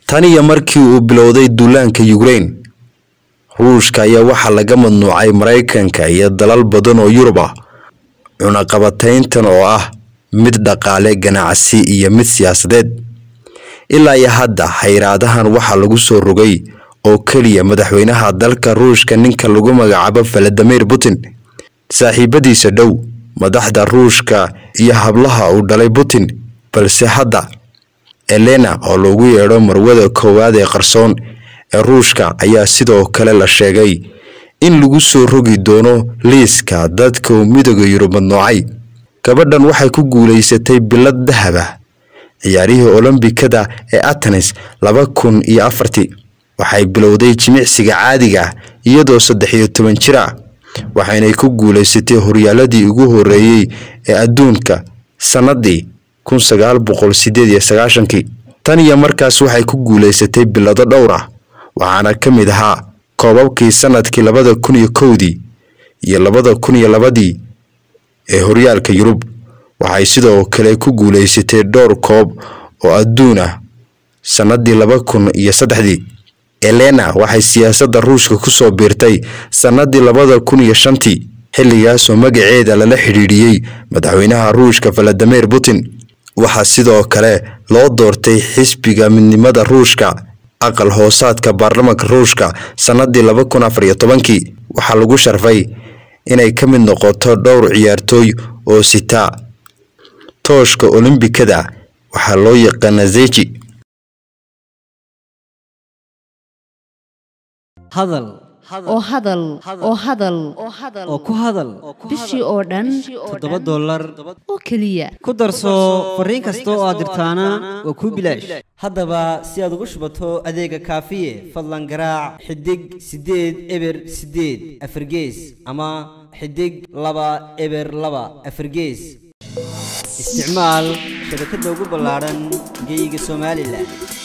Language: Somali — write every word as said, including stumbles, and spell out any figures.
tani markii uu bilowday duulaanka Ukraine Ruushka ayaa waxa laga mamnuucay Mareykanka iyo dalal badan oo Yurub ah cunaqabatayntan oo ah mid dhaqaale ganacsi iyo mid siyaasadeed ilaa iyo hadda hayraadahan waxa lagu soo rogay oo kaliya madaxweynaha dalka Ruushka ninka lagu magacaabo Vladimir Putin saaxiibadiisa dhow madaxda Ruushka iyo hablaha uu dhalay Putin balse hadda Elena oo lagu yeero marwada koowaad ee qarsoon ee Ruushka ayaa sidoo kale la sheegay in lagu soo rogi doono liiska dadka midowga Yurub mamnuucay gabadhan waxay ku guuleysatay bilad dahab ah ciyaarihii Olombikada ee Athens laba kun iyo afar waxay bilowday jimicsiga caadiga iyadoo saddex iyo toban jir ah waxayna ku guuleysatay horyaaladii ugu horeeyay ee adduunka sanadii kun sagaal boqol sideed iyo sagaashan tan iyo markaas waxay ku guuleysatay bilado dhowr ah waxaana kamid ahaa koobabkii sanadkii laba kun iyo kow iyo laba kun iyo laba ee horyaalka Yurub waxay sidoo kale ku guuleysatay dhowr koob oo adduun ah sanadii laba kun iyo saddex Elena waxay siyaasadda Ruushka ku soo biirtay sanadii laba kun iyo shan xilligaas oo magaceeda lala xiriiriyay madaxweynaha Ruushka Vladimir Putin waxa sidoo kale loo doortay xisbiga midnimada Ruushka aqal hoosaadka baarlamaanka Ruushka sanadii laba kun iyo afar iyo toban waxa lagu sharfay inay ka mid noqoto dhowr ciyaartooy oo sita tooshka Olombikada waxa loo yaqaan Zechi hadal oo hadal oo hadal oo ku hadal bishii oo dhan toddoba dollar oo kaliya ku darso fariin kasta oo aad dirtaana waa ku bilaash haddaba si aad ugu shubato adeega kaafiye fadlan garaac xidig sideed eber sideed afargees ama xidig laba eber laba afargees isticmaal shabakadda ugu ballaaran geyga Soomaaliland